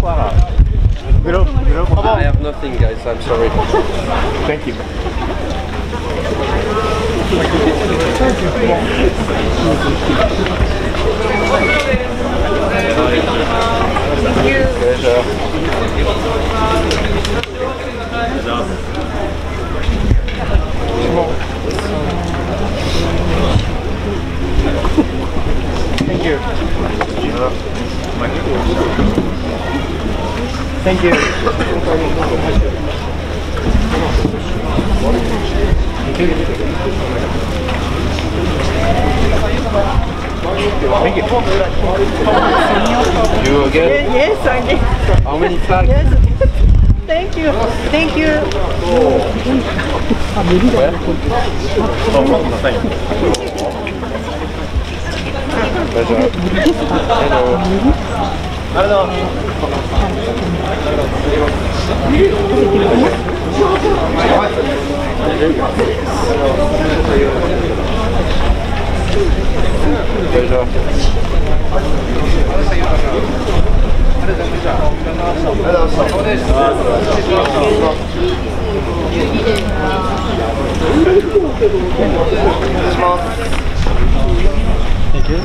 I have nothing, guys. I'm sorry. Thank you. Thank you. Thank you. Thank you. You again? Yes, I did. How many flags? Yes. Thank you. Thank you. Where? Pleasure. Hello. Pleasure. Thank you.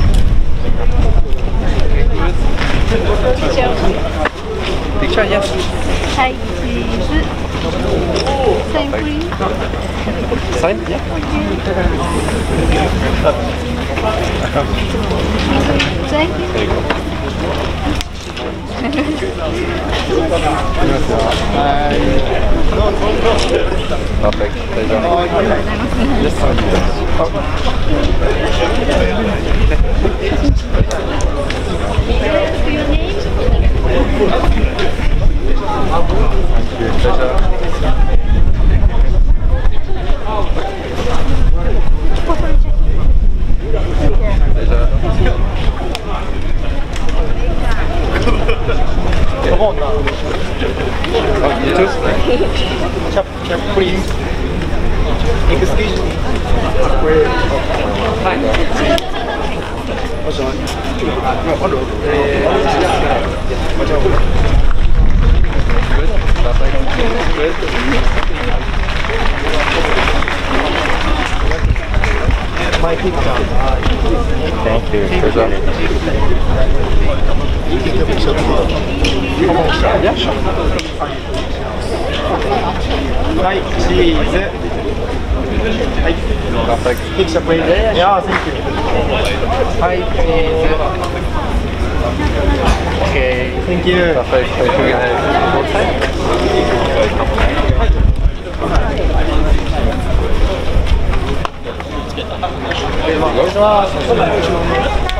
Picture, yes. Hi, please. Sign, please. Sign? Yeah. Thank you. There you go. Perfect. Pleasure. Yes, sir. Your name? Pleasure. Come on now. You too? Chap, please. Excuse me. Good. Perfect. Good. My picture. Thank you. Pleasure. Yeah, sure. Hi, cheese. Hi. Perfect. Picture, please. Yeah, thank you. Hi, please. Okay. Thank you. Perfect. Thank you guys. One side. Go.